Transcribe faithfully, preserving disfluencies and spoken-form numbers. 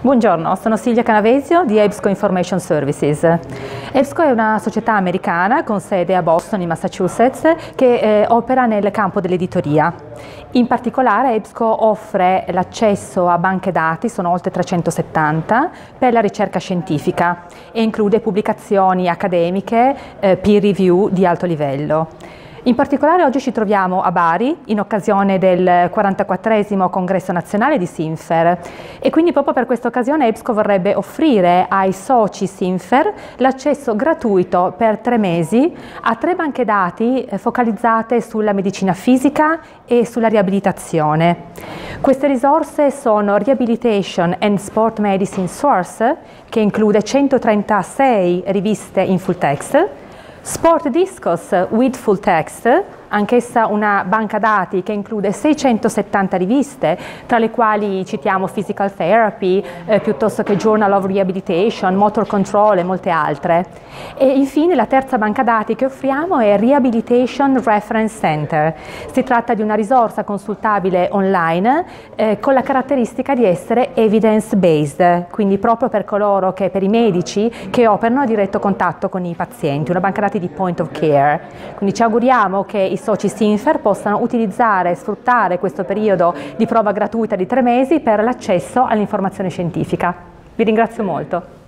Buongiorno, sono Silvia Canavesio di EBSCO Information Services. EBSCO è una società americana con sede a Boston, in Massachusetts, che eh, opera nel campo dell'editoria. In particolare EBSCO offre l'accesso a banche dati, sono oltre trecentosettanta, per la ricerca scientifica e include pubblicazioni accademiche, eh, peer review di alto livello. In particolare oggi ci troviamo a Bari in occasione del quarantaquattresimo congresso nazionale di Sinfer e quindi proprio per questa occasione EBSCO vorrebbe offrire ai soci Sinfer l'accesso gratuito per tre mesi a tre banche dati focalizzate sulla medicina fisica e sulla riabilitazione. Queste risorse sono Rehabilitation and Sport Medicine Source, che include centotrentasei riviste in full text, Sport Discos with Full Text, anch'essa una banca dati che include seicentosettanta riviste, tra le quali citiamo Physical Therapy, eh, piuttosto che Journal of Rehabilitation, Motor Control e molte altre. E infine la terza banca dati che offriamo è Rehabilitation Reference Center. Si tratta di una risorsa consultabile online eh, con la caratteristica di essere evidence-based, quindi proprio per coloro che, per i medici che operano a diretto contatto con i pazienti, una banca dati di point of care. Quindi ci auguriamo che i soci Sinfer possano utilizzare e sfruttare questo periodo di prova gratuita di tre mesi per l'accesso all'informazione scientifica. Vi ringrazio molto.